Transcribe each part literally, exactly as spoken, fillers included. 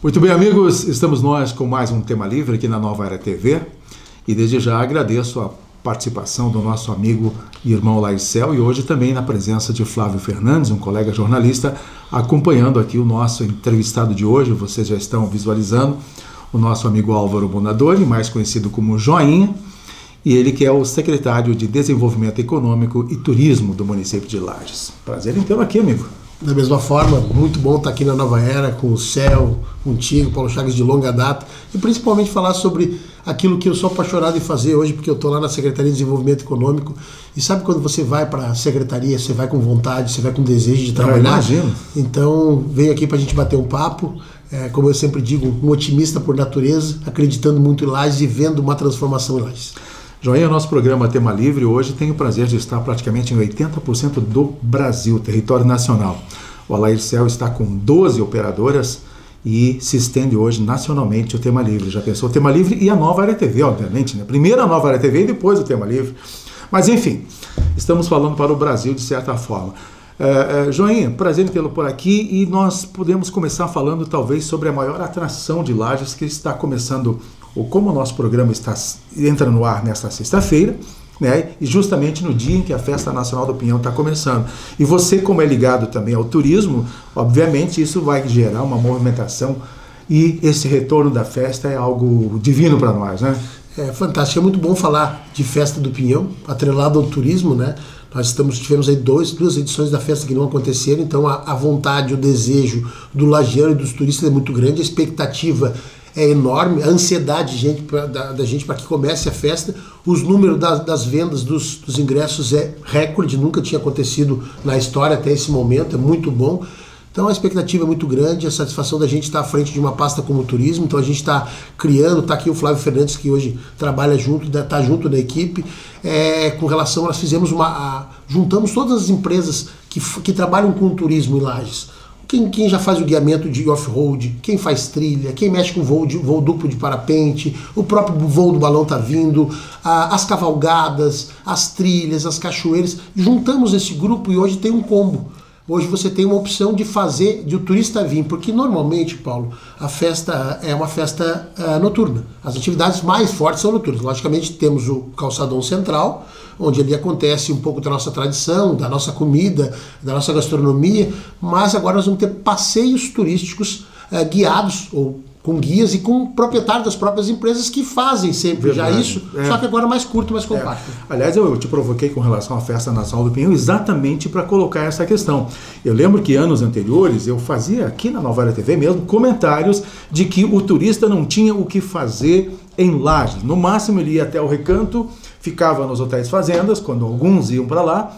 Muito bem, amigos, estamos nós com mais um Tema Livre aqui na Nova Era T V e desde já agradeço a participação do nosso amigo e irmão Laircel e hoje também na presença de Flávio Fernandes, um colega jornalista, acompanhando aqui o nosso entrevistado de hoje. Vocês já estão visualizando o nosso amigo Álvaro Bonadori, mais conhecido como Joinha, e ele que é o secretário de Desenvolvimento Econômico e Turismo do município de Lages. Prazer em tê-lo aqui, amigo. Da mesma forma, muito bom estar aqui na Nova Era, com o Céu, contigo, Paulo Chagas, de longa data, e principalmente falar sobre aquilo que eu sou apaixonado em fazer hoje, porque eu estou lá na Secretaria de Desenvolvimento Econômico, e sabe quando você vai para a Secretaria, você vai com vontade, você vai com desejo de trabalhar? Eu imagino. Então, venho aqui para a gente bater um papo, é, como eu sempre digo, um otimista por natureza, acreditando muito em Lages e vendo uma transformação em Lages. Joinha, nosso programa Tema Livre hoje tem o prazer de estar praticamente em oitenta por cento do Brasil, território nacional. O Laircel está com doze operadoras e se estende hoje nacionalmente o Tema Livre. Já pensou o Tema Livre e a Nova Era T V, obviamente, né? Primeiro a Nova Era T V e depois o Tema Livre. Mas enfim, estamos falando para o Brasil de certa forma. É, é, Joinha, prazer em tê-lo por aqui e nós podemos começar falando talvez sobre a maior atração de Lages que está começando, ou como o nosso programa está, entra no ar nesta sexta-feira, né, e justamente no dia em que a Festa Nacional do Pinhão está começando. E você, como é ligado também ao turismo, obviamente isso vai gerar uma movimentação e esse retorno da festa é algo divino para nós, né? É fantástico, é muito bom falar de Festa do Pinhão, atrelado ao turismo, né? Nós estamos, tivemos aí dois, duas edições da festa que não aconteceram, então a, a vontade, o desejo do lagiano e dos turistas é muito grande, a expectativa é enorme, a ansiedade gente, pra, da, da gente para que comece a festa. Os números das, das vendas dos, dos ingressos é recorde, nunca tinha acontecido na história até esse momento, é muito bom. Então a expectativa é muito grande, a satisfação da gente estar à frente de uma pasta como o turismo, então a gente está criando, está aqui o Flávio Fernandes que hoje trabalha junto, está junto da equipe, é, com relação, nós fizemos uma, a, juntamos todas as empresas que, que trabalham com o turismo em Lages. Quem, quem já faz o guiamento de off-road, quem faz trilha, quem mexe com voo, de, voo duplo de parapente, o próprio voo do balão está vindo, a, as cavalgadas, as trilhas, as cachoeiras, juntamos esse grupo e hoje tem um combo. Hoje você tem uma opção de fazer, de o turista vir, porque normalmente, Paulo, a festa é uma festa uh, noturna. As atividades mais fortes são noturnas. Logicamente temos o Calçadão Central, onde ali acontece um pouco da nossa tradição, da nossa comida, da nossa gastronomia, mas agora nós vamos ter passeios turísticos uh, guiados, ou com guias e com proprietários das próprias empresas que fazem sempre Verdade. já isso, é. só que agora mais curto, mais compacto. É. Aliás, eu te provoquei com relação à Festa Nacional do Pinhão exatamente para colocar essa questão. Eu lembro que anos anteriores eu fazia aqui na Nova Era T V mesmo comentários de que o turista não tinha o que fazer em Lages. No máximo ele ia até o Recanto, ficava nos hotéis fazendas, quando alguns iam para lá,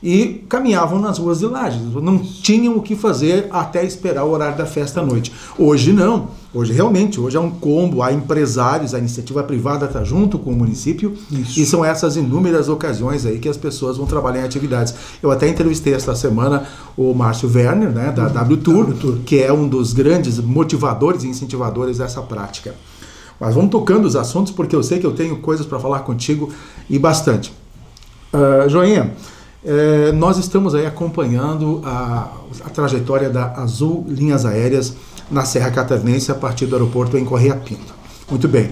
e caminhavam nas ruas de Lages. Não tinham o que fazer até esperar o horário da festa à noite. Hoje não. Hoje realmente, hoje é um combo, há empresários, a iniciativa privada está junto com o município. Isso. E são essas inúmeras ocasiões aí que as pessoas vão trabalhar em atividades. Eu até entrevistei esta semana o Márcio Werner, né, da W Tour, W Tour, que é um dos grandes motivadores e incentivadores dessa prática. Mas vamos tocando os assuntos, porque eu sei que eu tenho coisas para falar contigo e bastante. Uh, Joinha, É, nós estamos aí acompanhando a, a trajetória da Azul Linhas Aéreas na Serra Catarinense a partir do aeroporto em Correia Pinto. Muito bem.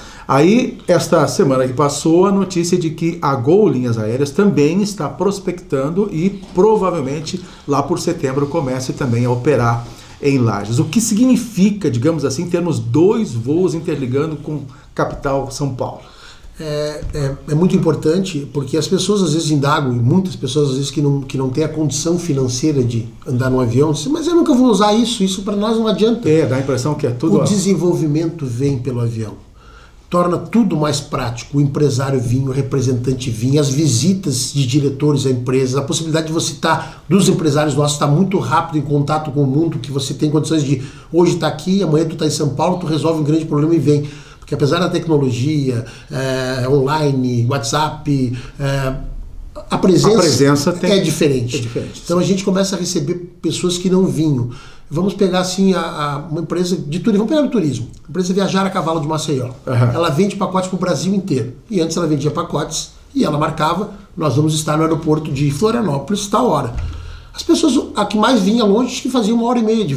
Aí, esta semana que passou, a notícia de que a Gol Linhas Aéreas também está prospectando e provavelmente lá por setembro comece também a operar em Lages. O que significa, digamos assim, termos dois voos interligando com capital São Paulo? É, é, é muito importante, porque as pessoas às vezes indagam, e muitas pessoas às vezes que não, que não têm a condição financeira de andar num avião, dizem, mas eu nunca vou usar isso, isso para nós não adianta. É, dá a impressão que é tudo... O desenvolvimento vem pelo avião, torna tudo mais prático, o empresário vinha, o representante vinha, as visitas de diretores a empresas, a possibilidade de você estar, dos empresários nossos, estar muito rápido em contato com o mundo, que você tem condições de, hoje está aqui, amanhã tu está em São Paulo, tu resolve um grande problema e vem. Porque apesar da tecnologia, é, online, WhatsApp, é, a presença, a presença tem... é diferente. É diferente. Então a gente começa a receber pessoas que não vinham. Vamos pegar assim a, a, uma empresa de turismo, vamos pegar no turismo, a empresa Viajar a Cavalo de Maceió. Uhum. Ela vende pacotes para o Brasil inteiro. E antes ela vendia pacotes e ela marcava, nós vamos estar no aeroporto de Florianópolis tal hora. As pessoas, a que mais vinha longe, que fazia uma hora e meia de voo.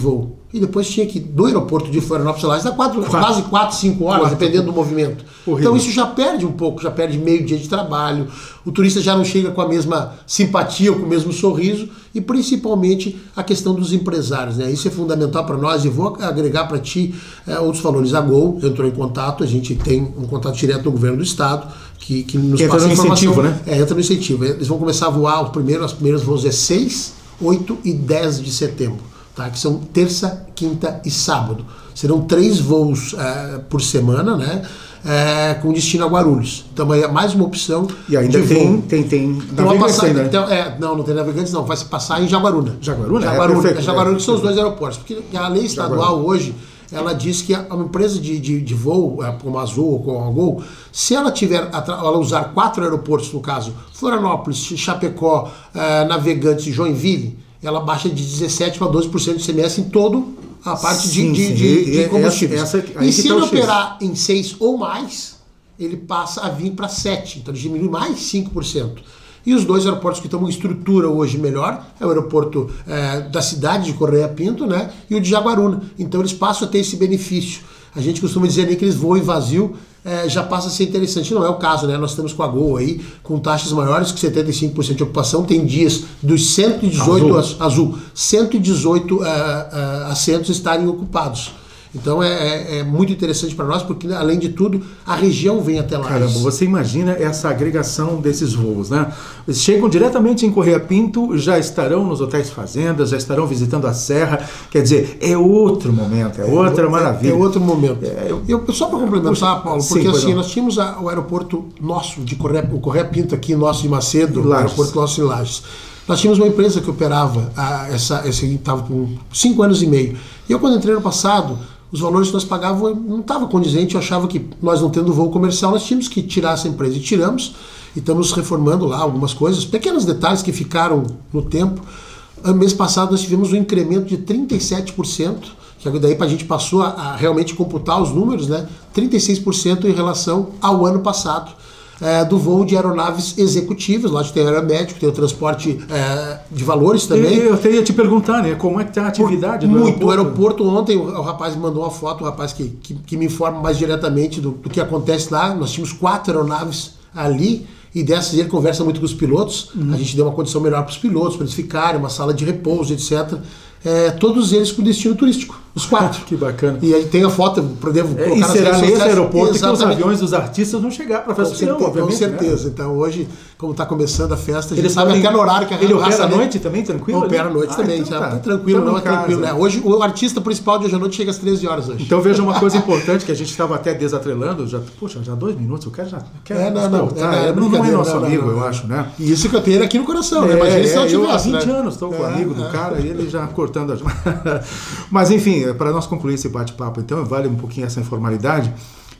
e depois tinha que, do aeroporto de Florianópolis a Lages, dá quatro, quatro. quase quatro, cinco horas, quatro. dependendo do movimento. Horrível. Então isso já perde um pouco, já perde meio dia de trabalho, o turista já não chega com a mesma simpatia ou com o mesmo sorriso, e principalmente a questão dos empresários, né? Isso é fundamental para nós, e vou agregar para ti é, outros valores. A Gol entrou em contato, a gente tem um contato direto do governo do estado, que, que nos entra passa no informação. incentivo, né? É, entra no incentivo. Eles vão começar a voar, os primeiros, as primeiras voos é seis, oito e dez de setembro. Tá, que são terça, quinta e sábado. Serão três voos é, por semana, né? É, com destino a Guarulhos. Então é mais uma opção. E ainda de tem, voo. tem, tem, Tem uma passagem, ainda, né? então, é, não, não tem navegantes, não. Vai se passar em Jaguaruna. Jaguaruna? Jaguaruna, é, perfeito, é Jaguaruna, é, que são os dois aeroportos. Porque a lei estadual Jaguaruna. hoje, ela diz que uma empresa de, de, de voo, como a Azul ou como a Gol, se ela tiver, ela usar quatro aeroportos, no caso, Florianópolis, Chapecó, eh, Navegantes e Joinville, ela baixa de dezessete para doze por cento de I C M S em todo a parte Sim, de, sim. de, de, E de combustíveis. essa- essa- aí e que se tá ele o X. operar em seis ou mais, ele passa a vir para sete, então ele diminui mais cinco por cento. E os dois aeroportos que estão em estrutura hoje melhor é o aeroporto eh, da cidade de Correia Pinto, né, e o de Jaguaruna. Então eles passam a ter esse benefício. A gente costuma dizer nem que eles voem vazio, eh, já passa a ser interessante. Não é o caso, né? Nós estamos com a Gol aí, com taxas maiores que setenta e cinco por cento de ocupação. Tem dias dos cento e dezoito Azul, az- azul cento e dezoito eh, eh, assentos estarem ocupados. Então é, é- é muito interessante para nós, porque além de tudo, a região vem até lá. Caramba, você imagina essa agregação desses voos, né? Eles chegam diretamente em Correia Pinto, já estarão nos hotéis fazendas, já estarão visitando a serra. Quer dizer, é outro momento, é outra É- maravilha. É outro momento. É, eu- Eu, só para complementar, Puxa, Paulo, sim, porque pois assim, não. nós tínhamos a- o aeroporto nosso, de Correia, o Correia Pinto aqui, nosso de Macedo, o Lages. aeroporto nosso em Lages. Nós tínhamos uma empresa que operava, a, essa, esse estava com cinco anos e meio. E eu, quando entrei no passado, os valores que nós pagávamos não estavam condizentes. Eu achava que nós, não tendo voo comercial, nós tínhamos que tirar essa empresa. E tiramos, e estamos reformando lá algumas coisas, pequenos detalhes que ficaram no tempo. Ano mês passado nós tivemos um incremento de trinta e sete por cento, que daí para a gente passou a, a realmente computar os números, né? trinta e seis por cento em relação ao ano passado. É, do voo de aeronaves executivas. Lá a gente tem aeromédico, tem o transporte é, de valores também. Eu, eu teria te perguntar, né? Como é que está a atividade do Muito. O aeroporto? aeroporto, ontem o, o rapaz me mandou uma foto, o rapaz que, que, que me informa mais diretamente do, do que acontece lá. Nós tínhamos quatro aeronaves ali, e dessas ele conversa muito com os pilotos. Uhum. A gente deu uma condição melhor para os pilotos, para eles ficarem, uma sala de repouso, etcétera. É, todos eles com destino turístico, os quatro. Que bacana. E aí tem a foto, eu devo É, colocar e nas será redes nesse sociais. aeroporto Exatamente. que os aviões dos artistas vão chegar para fazer Com certeza, obviamente, com certeza. Né? Então hoje, como está começando a festa, a gente Ele sabe podem- até no horário que a Ele raça opera à dele- noite também, tranquilo? Opera à ali? noite Ah, também, então já tá. tranquilo, Tamo não é em casa. tranquilo, né? Hoje o artista principal de hoje à noite chega às treze horas hoje. Então veja uma coisa importante que a gente estava até desatrelando, já, poxa, já dois minutos, o cara já quer É, não, não, escoltar, é, é não, não é brincadeira, nosso não, não, amigo, não, eu não. acho, né? E isso que eu tenho ele aqui no coração, né? É, Imagina se é, não eu há tivesse, vinte né? anos estou com o É, amigo do é. cara e ele já cortando as... Mas enfim, para nós concluir esse bate-papo, então, vale um pouquinho essa informalidade.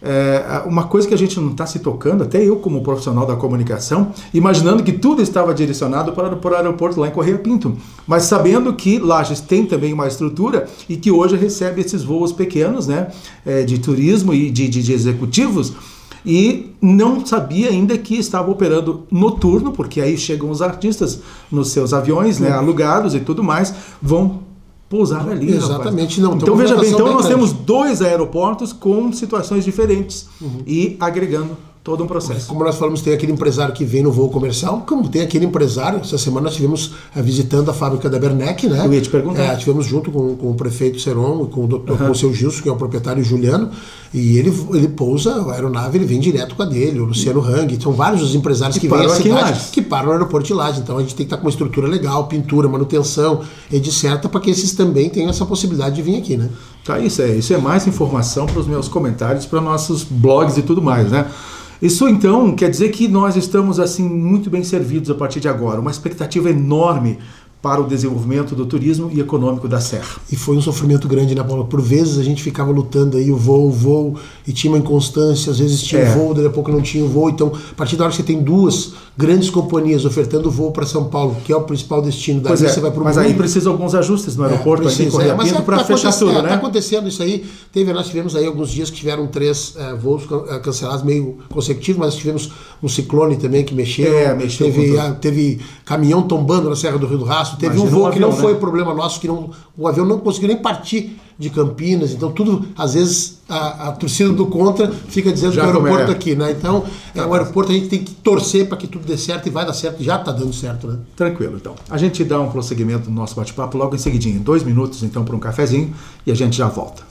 É, uma coisa que a gente não está se tocando, até eu como profissional da comunicação, imaginando que tudo estava direcionado para, para o aeroporto lá em Correia Pinto, mas sabendo que Lages tem também uma estrutura e que hoje recebe esses voos pequenos, né, é, de turismo e de, de, de executivos, e não sabia ainda que estava operando noturno, porque aí chegam os artistas nos seus aviões, né, alugados e tudo mais, vão pousar ali. Exatamente, rapaz. não. tem Então uma veja bem, movimentação então bem nós grande. temos dois aeroportos com situações diferentes e agregando todo um processo. Como nós falamos, tem aquele empresário que vem no voo comercial, como tem aquele empresário, essa semana nós estivemos eh, visitando a fábrica da Bernec, né? Eu ia te perguntar. É, tivemos junto com, com o prefeito Seron e com o, doutor, com o seu Gilson, que é o proprietário Juliano, e ele, ele pousa a aeronave, ele vem direto com a dele, o Luciano Hang, são vários os empresários que, Que vêm à param aqui em cidade, Lages. que param no aeroporto de Lages. Então a gente tem que estar com uma estrutura legal, pintura, manutenção, etcétera, para que esses também tenham essa possibilidade de vir aqui, né? Tá, isso é, isso é mais informação para os meus comentários, para nossos blogs e tudo mais, né? Isso então quer dizer que nós estamos assim muito bem servidos a partir de agora, uma expectativa enorme para o desenvolvimento do turismo e econômico da Serra. E foi um sofrimento grande, né, Paulo? Por vezes a gente ficava lutando aí, o voo, o voo, e tinha uma inconstância, às vezes tinha É. voo, daí a pouco não tinha voo. Então, a partir da hora que você tem duas grandes companhias ofertando voo para São Paulo, que é o principal destino, daí Pois é, você vai para o mas mundo. aí precisa alguns ajustes no aeroporto, É, aí em precisa, Correia é, mas Pinto, é, para tá fechar acontecendo- tudo, é, né? Tá acontecendo isso aí. Teve, nós tivemos aí alguns dias que tiveram três é, voos can- é, cancelados, meio consecutivos, mas tivemos um ciclone também que mexeu. É, mexeu com teve, tudo. ah, teve caminhão tombando na Serra do Rio do Rastro. fácil. Teve Imagina um voo um que não avião, foi né? problema nosso, que não, o avião não conseguiu nem partir de Campinas, então tudo, às vezes, a, a torcida do contra fica dizendo Já que o aeroporto como é. aqui, né? Então, é, o aeroporto a gente tem que torcer para que tudo dê certo e vai dar certo, já está dando certo, né? Tranquilo, então. A gente dá um prosseguimento no nosso bate-papo logo em seguidinho, em dois minutos, então, para um cafezinho, e a gente já volta.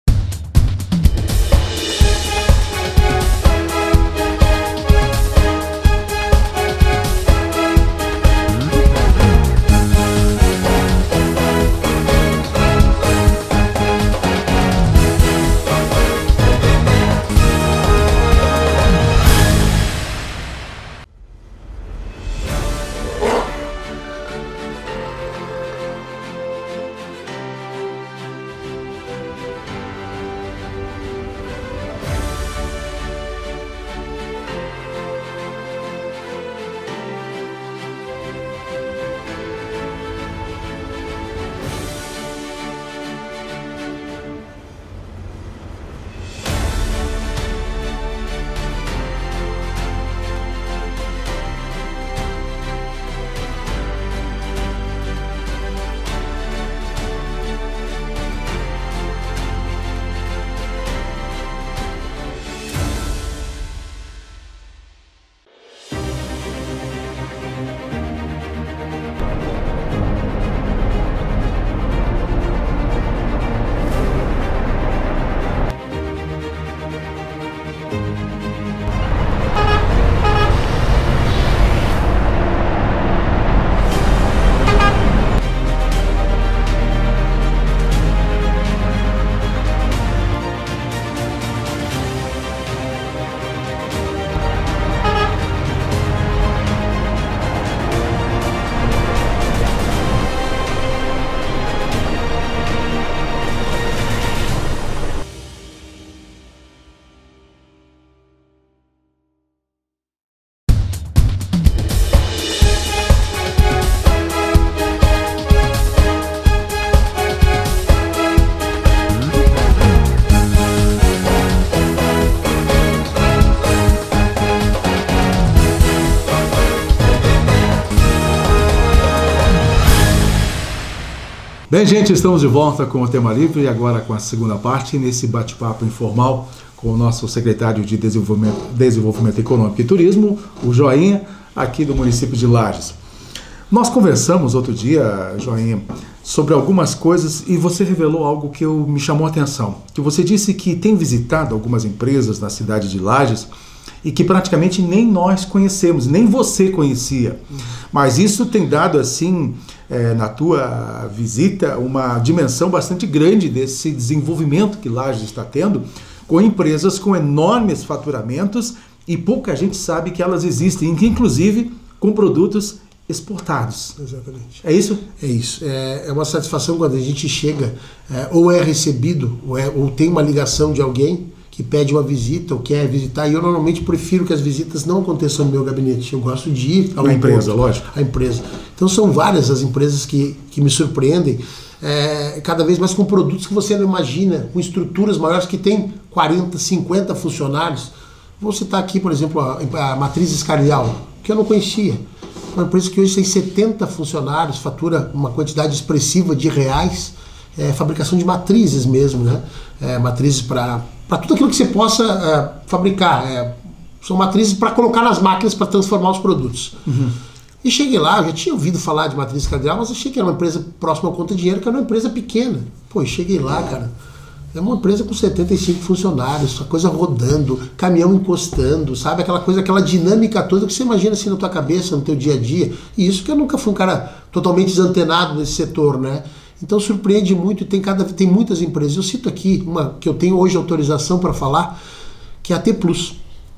Bem, gente, estamos de volta com o Tema Livre e agora com a segunda parte, nesse bate-papo informal com o nosso secretário de Desenvolvimento, Desenvolvimento Econômico e Turismo, o Joinha, aqui do município de Lages. Nós conversamos outro dia, Joinha, sobre algumas coisas e você revelou algo que eu, me chamou a atenção. Que você disse que tem visitado algumas empresas na cidade de Lages e que praticamente nem nós conhecemos, nem você conhecia. Mas isso tem dado, assim, é, na tua visita, uma dimensão bastante grande desse desenvolvimento que Lages está tendo, com empresas com enormes faturamentos e pouca gente sabe que elas existem, inclusive com produtos exportados. Exatamente. É isso? É isso. É, é uma satisfação quando a gente chega, é, ou é recebido, ou, é, ou tem uma ligação de alguém que pede uma visita ou quer visitar, e eu normalmente prefiro que as visitas não aconteçam no meu gabinete. Eu gosto de ir à empresa, lógico. A empresa. Então são várias as empresas que, que me surpreendem, é, cada vez mais com produtos que você não imagina, com estruturas maiores que tem quarenta, cinquenta funcionários. Vou citar aqui, por exemplo, a, a Matrizes Cardial, que eu não conhecia. Uma empresa que hoje tem setenta funcionários, fatura uma quantidade expressiva de reais, é, fabricação de matrizes mesmo, né? É, matrizes para para tudo aquilo que você possa é, fabricar. É, são matrizes para colocar nas máquinas para transformar os produtos. Uhum. E cheguei lá, eu já tinha ouvido falar de Matrizes Cardial, mas achei que era uma empresa próxima ao Conta Dinheiro, que era uma empresa pequena. Pô, cheguei lá, cara, é uma empresa com setenta e cinco funcionários, a coisa rodando, caminhão encostando, sabe? Aquela coisa, aquela dinâmica toda que você imagina assim na tua cabeça, no teu dia a dia. E isso que eu nunca fui um cara totalmente desantenado nesse setor, né? Então surpreende muito e tem, cada, tem muitas empresas. Eu cito aqui uma que eu tenho hoje autorização para falar, que é a T Plus.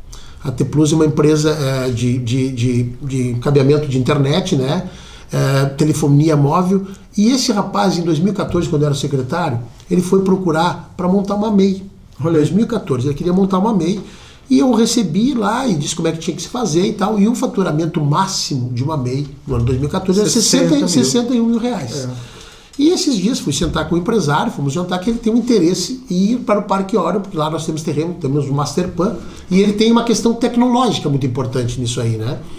A T Plus é uma empresa é, de, de, de, de cabeamento de internet, né? É, telefonia móvel. E esse rapaz, em dois mil e quatorze, quando eu era secretário, ele foi procurar para montar uma M E I. Em dois mil e quatorze, ele queria montar uma M E I. E eu recebi lá e disse como é que tinha que se fazer e tal. E o faturamento máximo de uma M E I no ano dois mil e quatorze era sessenta e um mil reais. É. E esses dias fui sentar com o empresário, fomos jantar, que ele tem um interesse em ir para o Parque Orion, porque lá nós temos terreno, temos o Masterplan, e ele tem uma questão tecnológica muito importante nisso aí, né?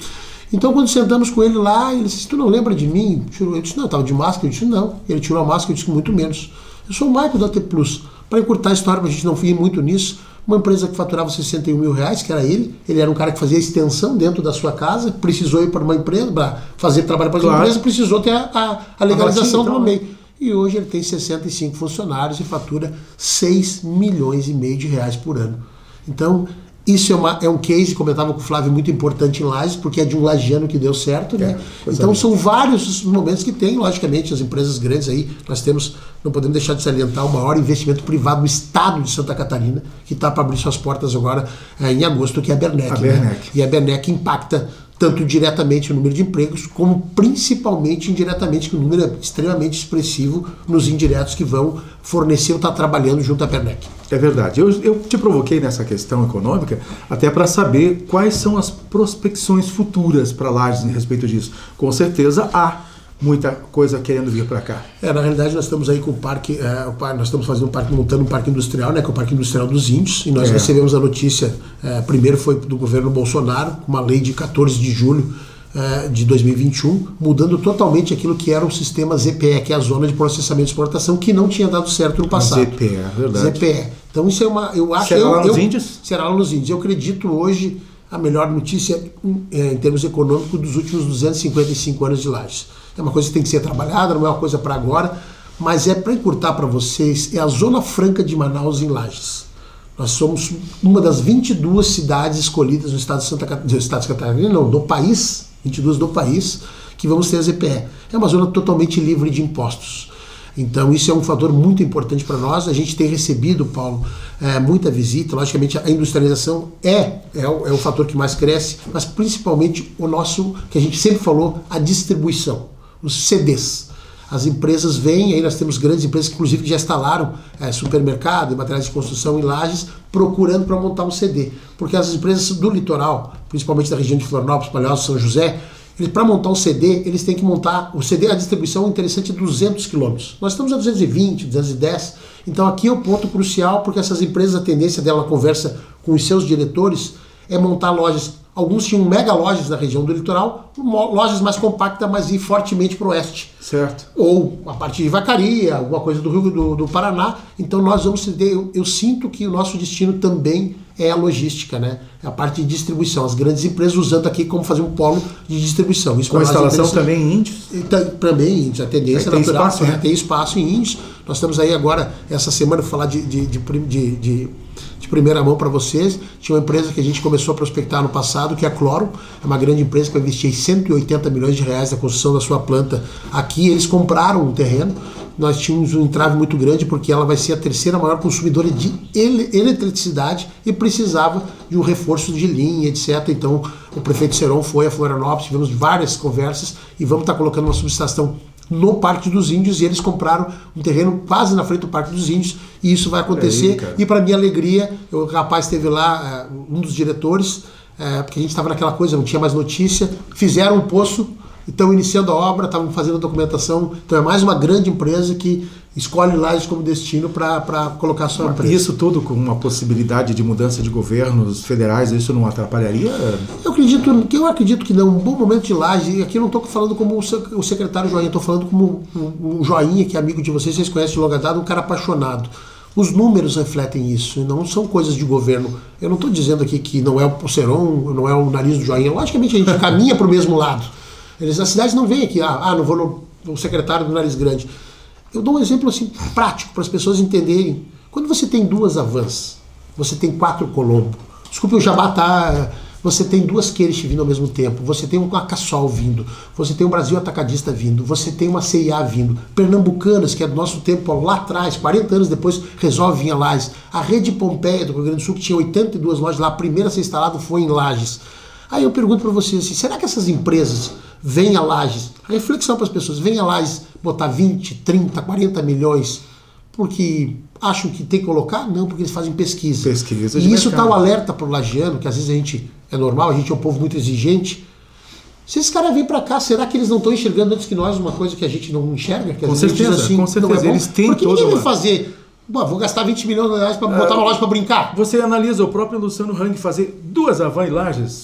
Então, quando sentamos com ele lá, ele disse, tu não lembra de mim? Eu disse, não, eu estava de máscara. Eu disse, não. Ele tirou a máscara, eu disse, muito menos. Eu sou o Michael da T Plus. Para encurtar a história, para a gente não ir muito nisso, uma empresa que faturava sessenta e um mil reais, que era ele, ele era um cara que fazia extensão dentro da sua casa, precisou ir para uma empresa, para fazer trabalho para a claro. empresa, precisou ter a, a, a legalização do meio. E hoje ele tem sessenta e cinco funcionários e fatura seis milhões e meio de reais por ano. Então, isso é, uma, é um case, comentava com o Flávio, muito importante em Lages, porque é de um lagiano que deu certo, né? É, então são vários os momentos que tem, logicamente, as empresas grandes aí, nós temos, não podemos deixar de salientar, o maior investimento privado do estado de Santa Catarina, que está para abrir suas portas agora é, em agosto, que é a Bernec. A né? Bernec. E a Bernec impacta tanto diretamente o número de empregos, como principalmente indiretamente, que o número é extremamente expressivo nos indiretos que vão fornecer ou estar trabalhando junto à Bernec. É verdade. Eu, eu te provoquei nessa questão econômica até para saber quais são as prospecções futuras para Lages em respeito disso. Com certeza há muita coisa querendo vir para cá. É, na realidade nós estamos aí com o parque, é, o par, nós estamos fazendo um parque, montando um parque industrial, né, que é o Parque Industrial dos Índios, e nós é. recebemos a notícia, é, primeiro foi do governo Bolsonaro, uma lei de quatorze de julho é, de dois mil e vinte e um, mudando totalmente aquilo que era o sistema Z P E, que é a Zona de Processamento e Exportação, que não tinha dado certo no passado. Z P E, é verdade. Z P E. Então isso é uma, eu acho... Será eu, lá nos eu, Índios? Será lá nos Índios. Eu acredito hoje a melhor notícia é, em termos econômicos dos últimos duzentos e cinquenta e cinco anos de Lages. É uma coisa que tem que ser trabalhada, não é uma coisa para agora, mas é para encurtar para vocês, é a Zona Franca de Manaus em Lages. Nós somos uma das vinte e duas cidades escolhidas no estado de Santa Catarina, estado de Santa Catarina, não, do país, vinte e duas do país, que vamos ter a Z P E. É uma zona totalmente livre de impostos. Então isso é um fator muito importante para nós. A gente tem recebido, Paulo, é, muita visita. Logicamente a industrialização é, é, o, é o fator que mais cresce, mas principalmente o nosso, que a gente sempre falou, a distribuição, os C Ds. As empresas vêm, aí nós temos grandes empresas que inclusive já instalaram é, supermercado e materiais de construção em Lages, procurando para montar um C D. Porque as empresas do litoral, principalmente da região de Florianópolis, Palhoça, São José, para montar um C D, eles têm que montar, o C D, a distribuição interessante é duzentos quilômetros. Nós estamos a duzentos e vinte, duzentos e dez, então aqui é o ponto crucial, porque essas empresas, a tendência dela, conversa com os seus diretores, é montar lojas. Alguns tinham mega lojas na região do litoral, lojas mais compactas, mas ir fortemente para o oeste. Certo. Ou a partir de Vacaria, alguma coisa do Rio do, do Paraná. Então nós vamos ter, eu, eu sinto que o nosso destino também é a logística, né? É a parte de distribuição. As grandes empresas usando aqui como fazer um polo de distribuição. Isso com a instalação também em Índios? Também em Índios. A tendência tem natural espaço, é, né? tem espaço em Índios. Nós estamos aí agora, essa semana, falar de, de, de, de, de de primeira mão para vocês. Tinha uma empresa que a gente começou a prospectar no passado, que é a Cloro, é uma grande empresa que vai investir cento e oitenta milhões de reais na construção da sua planta aqui. Eles compraram um terreno, nós tínhamos um entrave muito grande porque ela vai ser a terceira maior consumidora de ele eletricidade e precisava de um reforço de linha, etcétera. Então o prefeito Seron foi a Florianópolis, tivemos várias conversas e vamos estar colocando uma subestação no Parque dos Índios, e eles compraram um terreno quase na frente do Parque dos Índios, e isso vai acontecer. Aí, e para minha alegria, o rapaz esteve lá, um dos diretores, é, porque a gente estava naquela coisa, não tinha mais notícia, fizeram um poço, estão iniciando a obra, estavam fazendo a documentação. Então é mais uma grande empresa que escolhe Lages como destino para colocar a sua empresa. Isso tudo com uma possibilidade de mudança de governos federais, isso não atrapalharia? Eu acredito, eu acredito que não. Um bom momento de Lages, e aqui eu não estou falando como o secretário Joinha, estou falando como o Joinha, que é amigo de vocês, vocês conhecem de longa data, um cara apaixonado. Os números refletem isso, não são coisas de governo. Eu não estou dizendo aqui que não é o Seron, não é o nariz do Joinha. Logicamente a gente caminha para o mesmo lado. Eles, as cidades não vêm aqui, ah, não vou no, no secretário do nariz grande. Eu dou um exemplo assim prático para as pessoas entenderem. Quando você tem duas Avans, você tem quatro Colombo, desculpe o Jabá tá, você tem duas Queires vindo ao mesmo tempo, você tem uma Cassol vindo, você tem um Brasil Atacadista vindo, você tem uma C e A vindo, Pernambucanas, que é do nosso tempo lá atrás, quarenta anos depois, resolve vir a Lages. A Rede Pompeia do Rio Grande do Sul, que tinha oitenta e duas lojas lá, a primeira a ser instalada foi em Lages. Aí eu pergunto para vocês assim, será que essas empresas vêm a Lages, a reflexão para as pessoas, vêm a Lages botar vinte, trinta, quarenta milhões porque acham que tem que colocar? Não, porque eles fazem pesquisa. Pesquisa de e isso está mercado. o alerta para o lagiano, que às vezes a gente, é normal, a gente é um povo muito exigente. Se esses caras vêm para cá, será que eles não estão enxergando antes que nós uma coisa que a gente não enxerga? Que com certeza, assim, com certeza. É eles têm porque todo ninguém vai fazer... Pô, vou gastar vinte milhões de reais para botar uma loja para brincar. Você analisa o próprio Luciano Hang fazer duas Avan em Lages.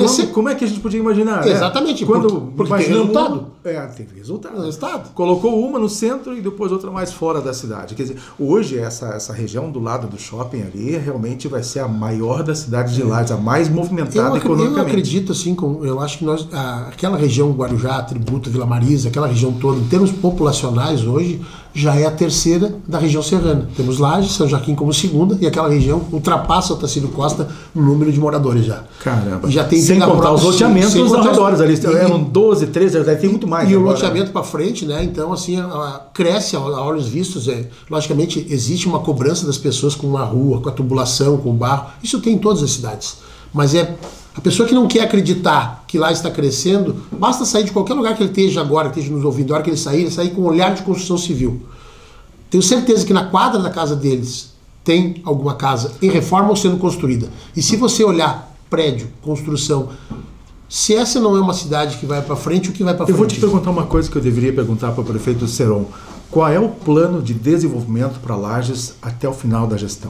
Como, Esse... como é que a gente podia imaginar? Exatamente, né? Quando porque, porque tem resultado. É, teve resultado. resultado. Colocou uma no centro e depois outra mais fora da cidade. Quer dizer, hoje essa, essa região do lado do shopping ali realmente vai ser a maior da cidade de Lages, a mais movimentada eu, economicamente. Eu acredito, assim, com, eu acho que nós, a, aquela região Guarujá, Tributo, Vila Marisa, aquela região toda, em termos populacionais hoje, já é a terceira da região serrana. Temos Lages, São Joaquim como segunda, e aquela região ultrapassa o Tarsílio Costa no número de moradores já. Caramba. E já tem sem contar própria, os loteamentos aos arredores ali. E, eram doze, treze, deve ter muito mais. E agora, o loteamento para frente, né? Então, assim, a, a, cresce a, a olhos vistos. É, logicamente, existe uma cobrança das pessoas com a rua, com a tubulação, com o barro. Isso tem em todas as cidades. Mas é a pessoa que não quer acreditar que lá está crescendo, basta sair de qualquer lugar que ele esteja agora, que esteja nos ouvindo, a hora que ele sair, ele sair com um olhar de construção civil. Tenho certeza que na quadra da casa deles tem alguma casa em reforma ou sendo construída. E se você olhar prédio, construção, se essa não é uma cidade que vai para frente, o que vai para frente? Eu vou te perguntar uma coisa que eu deveria perguntar para o prefeito Seron. Qual é o plano de desenvolvimento para Lages até o final da gestão?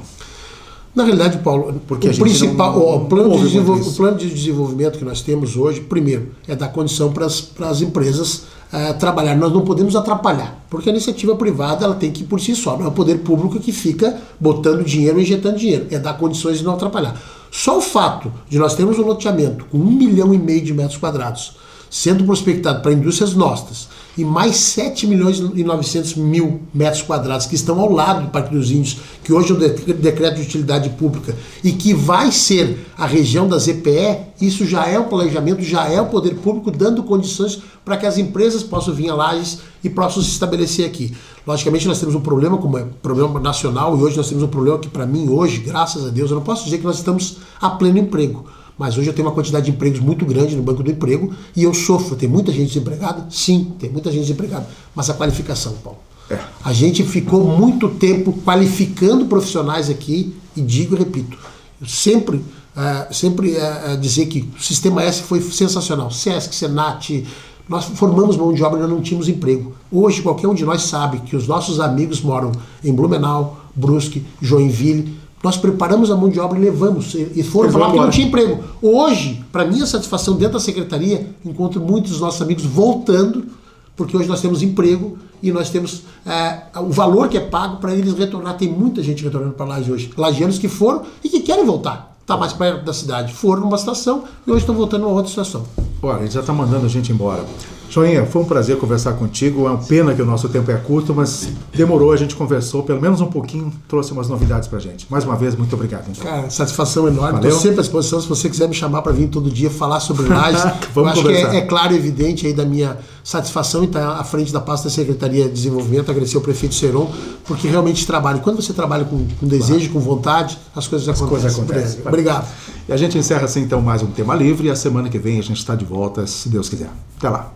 Na realidade, Paulo, porque o, principal, não, o, plano não de desenvol... o plano de desenvolvimento que nós temos hoje, primeiro, é dar condição para as empresas uh, trabalhar. Nós não podemos atrapalhar, porque a iniciativa privada ela tem que ir por si só. Não é o poder público que fica botando dinheiro, injetando dinheiro. É dar condições de não atrapalhar. Só o fato de nós termos um loteamento com um milhão e meio de metros quadrados, sendo prospectado para indústrias nossas, e mais sete milhões e novecentos mil metros quadrados que estão ao lado do Parque dos Índios, que hoje é o decreto de utilidade pública e que vai ser a região da Z P E, isso já é o planejamento, já é o poder público dando condições para que as empresas possam vir a Lages e possam se estabelecer aqui. Logicamente nós temos um problema como é problema nacional e hoje nós temos um problema que para mim hoje, graças a Deus, eu não posso dizer que nós estamos a pleno emprego. Mas hoje eu tenho uma quantidade de empregos muito grande no Banco do Emprego e eu sofro. Tem muita gente desempregada? Sim, tem muita gente desempregada. Mas a qualificação, Paulo. É. A gente ficou muito tempo qualificando profissionais aqui e digo e repito, eu sempre, uh, sempre uh, dizer que o Sistema S foi sensacional. Sesc, Senat, nós formamos mão de obra e nós não tínhamos emprego. Hoje qualquer um de nós sabe que os nossos amigos moram em Blumenau, Brusque, Joinville. Nós preparamos a mão de obra e levamos, e foram falar que não tinha emprego. Hoje, para minha satisfação dentro da secretaria, encontro muitos dos nossos amigos voltando, porque hoje nós temos emprego e nós temos é, o valor que é pago para eles retornar. Tem muita gente retornando para Lages hoje. Lagianos que foram e que querem voltar. Está mais perto da cidade. Foram numa situação e hoje estão voltando numa outra situação. Olha, ele já está mandando a gente embora. Joinha, foi um prazer conversar contigo. É uma pena que o nosso tempo é curto, mas demorou, a gente conversou, pelo menos um pouquinho, trouxe umas novidades pra gente. Mais uma vez, muito obrigado. Então. Cara, satisfação enorme. Estou sempre à disposição, se você quiser me chamar para vir todo dia falar sobre Lages. Eu acho conversar. que é, é claro e evidente aí da minha satisfação em estar à frente da pasta da Secretaria de Desenvolvimento, agradecer ao prefeito Seron, porque realmente trabalha. Quando você trabalha com, com desejo, com vontade, as coisas as acontecem. Coisas acontecem. Obrigado. E a gente encerra assim então mais um Tema Livre e a semana que vem a gente está de volta, se Deus quiser. Até lá.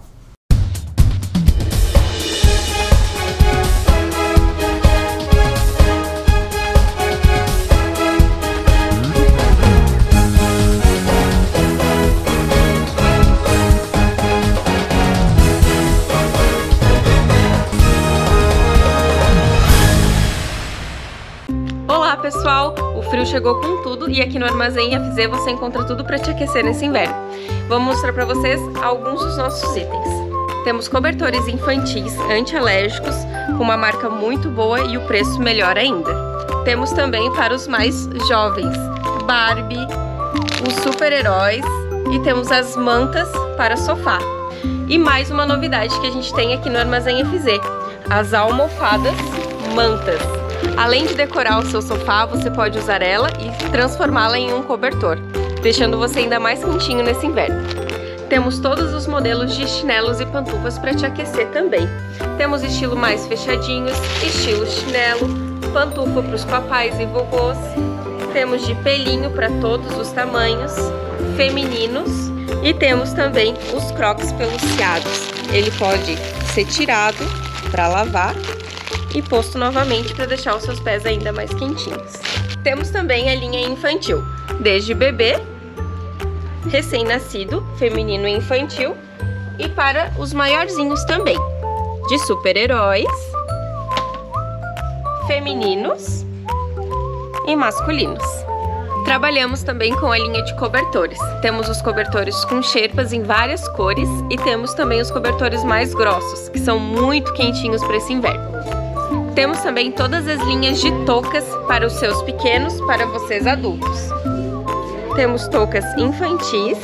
Olá pessoal, o frio chegou com tudo e aqui no Armazém F Z você encontra tudo para te aquecer nesse inverno. Vamos mostrar para vocês alguns dos nossos itens. Temos cobertores infantis anti-alérgicos com uma marca muito boa e o preço melhor ainda. Temos também para os mais jovens, Barbie, os super-heróis e temos as mantas para sofá. E mais uma novidade que a gente tem aqui no Armazém F Z, as almofadas mantas. Além de decorar o seu sofá, você pode usar ela e transformá-la em um cobertor, deixando você ainda mais quentinho nesse inverno. Temos todos os modelos de chinelos e pantufas para te aquecer também. Temos estilo mais fechadinhos, estilo chinelo, pantufa para os papais e vovôs. Temos de pelinho para todos os tamanhos, femininos, e temos também os crocs peluciados. Ele pode ser tirado para lavar e posto novamente para deixar os seus pés ainda mais quentinhos. Temos também a linha infantil, desde bebê, recém-nascido, feminino e infantil, e para os maiorzinhos também, de super-heróis, femininos e masculinos. Trabalhamos também com a linha de cobertores. Temos os cobertores com xerpas em várias cores e temos também os cobertores mais grossos, que são muito quentinhos para esse inverno. Temos também todas as linhas de toucas para os seus pequenos, para vocês adultos. Temos toucas infantis,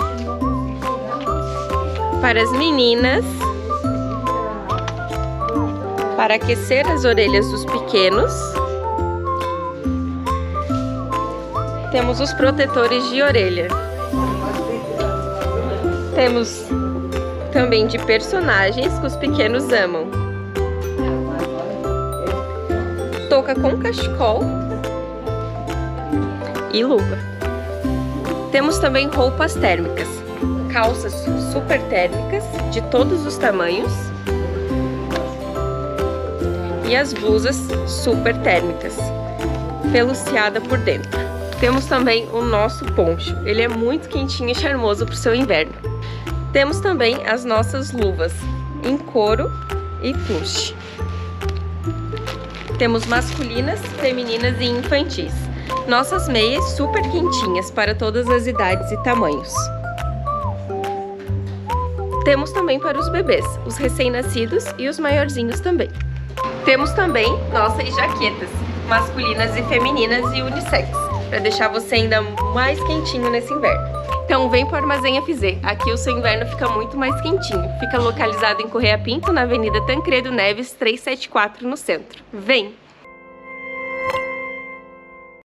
para as meninas, para aquecer as orelhas dos pequenos. Temos os protetores de orelha. Temos também de personagens que os pequenos amam. Touca com cachecol e luva. Temos também roupas térmicas, calças super térmicas de todos os tamanhos e as blusas super térmicas, peluciada por dentro. Temos também o nosso poncho, ele é muito quentinho e charmoso para o seu inverno. Temos também as nossas luvas em couro e plush. Temos masculinas, femininas e infantis. Nossas meias super quentinhas para todas as idades e tamanhos. Temos também para os bebês, os recém-nascidos e os maiorzinhos também. Temos também nossas jaquetas, masculinas e femininas e unissex, para deixar você ainda mais quentinho nesse inverno. Então vem para o Armazém F Z, aqui o seu inverno fica muito mais quentinho. Fica localizado em Correia Pinto, na Avenida Tancredo Neves trezentos e setenta e quatro, no centro. Vem!